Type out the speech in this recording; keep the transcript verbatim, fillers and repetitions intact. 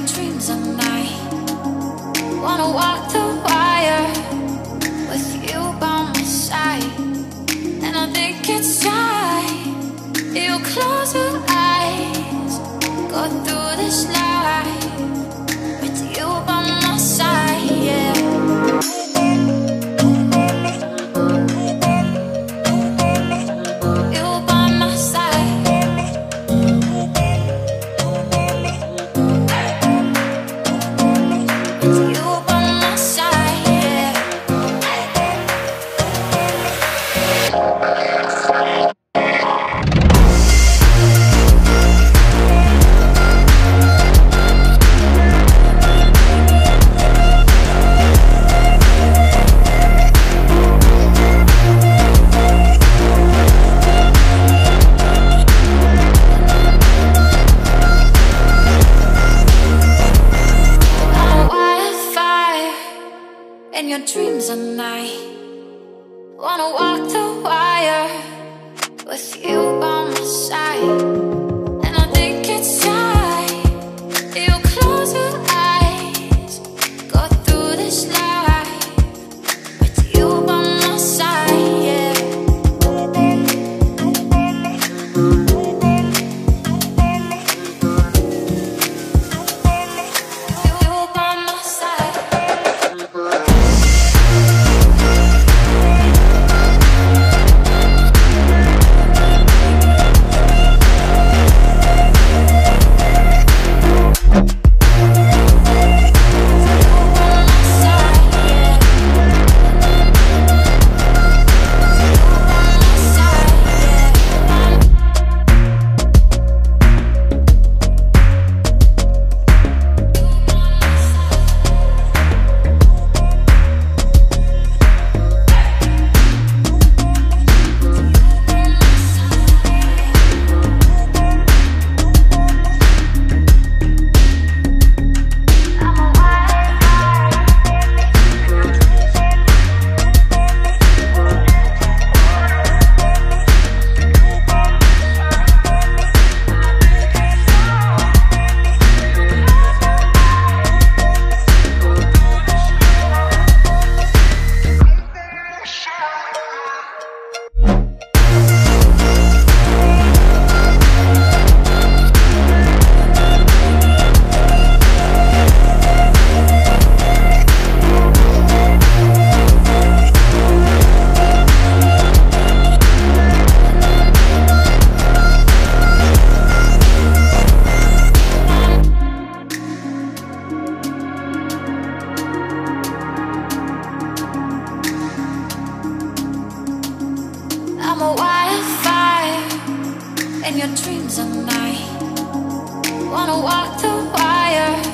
dreams at night. Wanna walk the wire with you by my side. And I think it's time you close your eyes, go through this life with you by my side, yeah. Dreams at night. Wanna walk the wire with you by my side. And I think it's time you close your eyes, go through this life with you by my side, yeah. You by my side. I'm a wildfire in your dreams at night. Wanna walk the wire